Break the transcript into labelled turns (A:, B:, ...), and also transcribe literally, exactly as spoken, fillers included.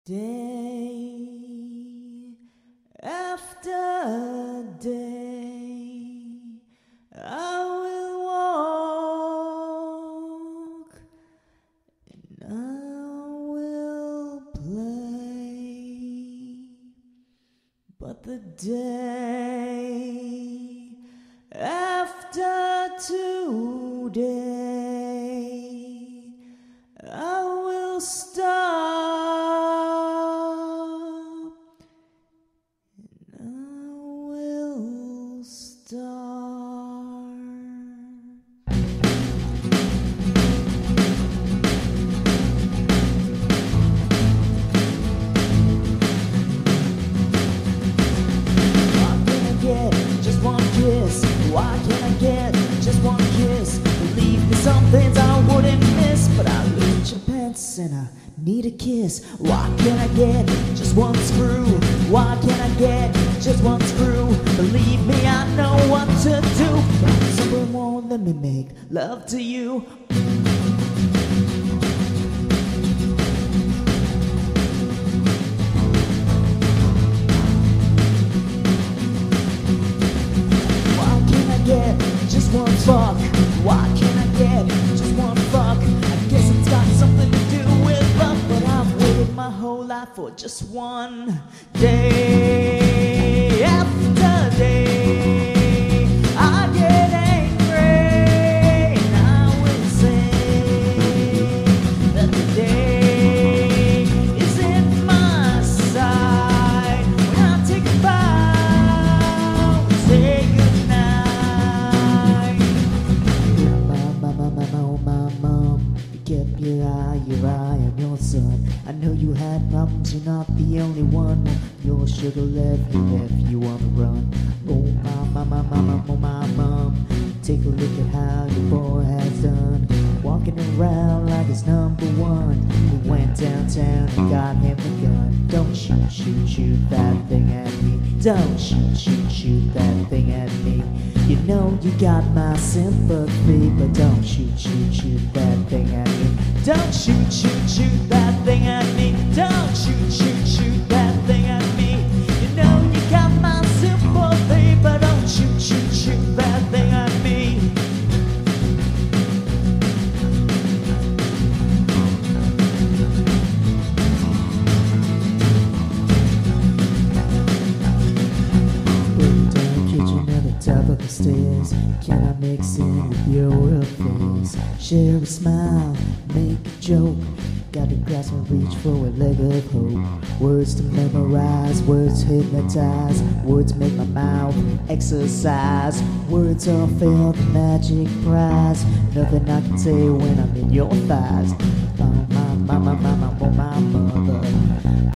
A: Day after day, I will walk and I will play. But the day after today, I will stop. Why can't I get just one kiss? Believe me, some things I wouldn't miss, but I look at your pants and I need a kiss. Why can't I get just one screw? Why can't I get just one screw? Believe me, I know what to do. But someone won't let me make love to you. Just one fuck. Why can't I get just one fuck? I guess it's got something to do with luck, but I've waited my whole life for just one day after day. I get angry and I will say that the day is in my side. When I take a bow and say goodnight. Kept your eye, your eye on your son. I know you had problems, you're not the only one. Your sugar left you, left you on the run. Oh my, my, my, my, my, oh my mom. Take a look at how your boy has done. Walking around like it's number one. He went downtown and got him a gun. Don't shoot, shoot, shoot that thing at me. Don't shoot, shoot, shoot that thing at me. You know you got my sympathy, but don't shoot, shoot, shoot that thing at me. Don't shoot, shoot, shoot that thing at me. Don't shoot, shoot, shoot that thing at me. You know you got my sympathy, but don't shoot, shoot, shoot that thing at me. Top of the stairs, can I mix in with your face? Share a smile, make a joke. Gotta grasp and reach for a leg of hope. Words to memorize, words hypnotize. Words make my mouth exercise. Words all fail the magic prize. Nothing I can say when I'm in your thighs. Oh my, my, my, my, my, oh my mother.